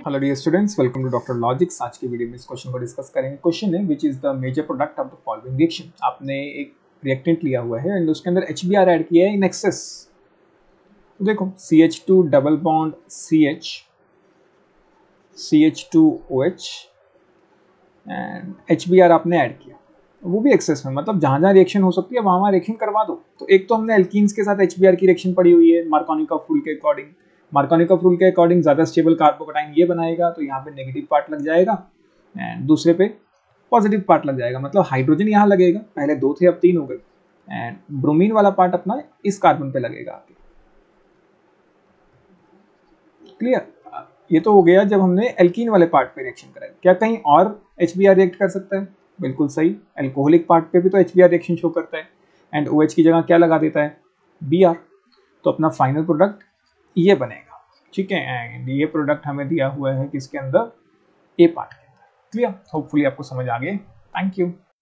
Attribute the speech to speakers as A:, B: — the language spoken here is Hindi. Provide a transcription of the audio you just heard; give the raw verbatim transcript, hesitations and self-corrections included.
A: Hello dear students, welcome to doctor logics. आज की वीडियो में इस क्वेश्चन को डिस्कस करेंगे। क्वेश्चन है which is the major product of the following reaction. आपने एक रिएक्टेंट लिया हुआ है एंड उसके अंदर एच बी आर ऐड किया है इन एक्सेस। तो देखो C H two double bond C H, C H two O H and H B R आपने ऐड किया, वो भी एक्सेस में, मतलब जहां जहां रिएक्शन हो सकती है वहां वहां रिएक्शन करवा दो। तो एक तो हमने एल्कीन्स के साथ एच बी आर की रिएक्शन पड़ी हुई है मार्कोनिकॉफ रूल के अकॉर्डिंग। मार्कोनिकॉफ रूल के अकॉर्डिंग ज्यादा स्टेबल कार्बोकेटाइन ये बनाएगा, तो यहाँ पे नेगेटिव पार्ट लग जाएगा एंड दूसरे पे पॉजिटिव पार्ट लग जाएगा, मतलब हाइड्रोजन यहाँ लगेगा, पहले दो थे अब तीन हो गए, एंड ब्रोमीन वाला पार्ट अपना इस कार्बन पे लगेगा आगे। क्लियर? ये तो हो गया जब हमने एल्कीन वाले पार्ट पे रिएक्शन कराई। क्या कहीं और एच बी आर रिएक्ट कर सकता है? बिल्कुल सही, एल्कोहलिक पार्ट पे भी तो H B R reaction show करता है एंड ओ एच की जगह क्या लगा देता है? B R. तो अपना फाइनल प्रोडक्ट ये बनेगा, ठीक है। एंड ये प्रोडक्ट हमें दिया हुआ है किसके अंदर? ए पार्ट के अंदर। क्लियर? होपफुली आपको समझ आ गए। Thank you.